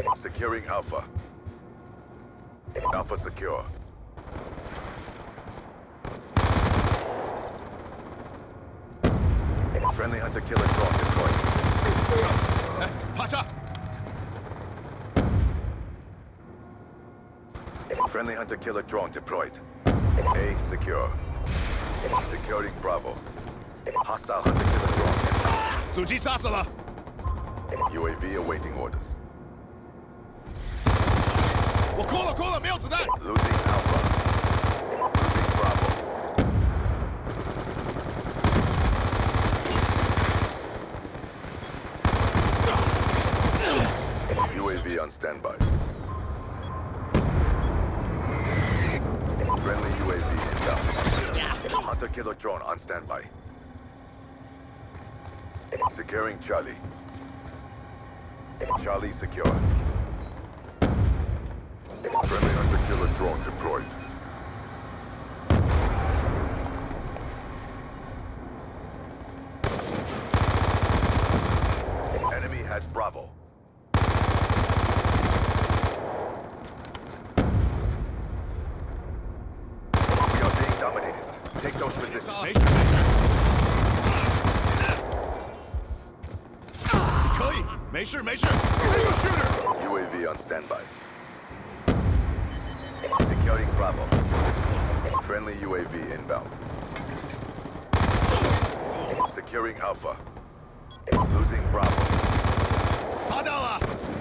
Securing Alpha. Alpha secure. Friendly hunter-killer drone deployed. Pasha! Friendly hunter-killer drone deployed. A secure. Securing Bravo. Hostile hunter-killer drone inbound. 阻击杀死了。 UAV awaiting orders. 我扣了，没有子弹。 Losing Alpha. Losing Bravo. UAV on standby. Friendly UAV inbound. Hunter-killer drone on standby. Securing Charlie. Charlie secure. Friendly hunter-killer drone deployed. Enemy has Bravo. We are being dominated. Take those positions. 没事，没事。Enemy shooter. UAV on standby. Securing Bravo. Friendly UAV inbound. Securing Alpha. Losing Bravo. 杀掉了。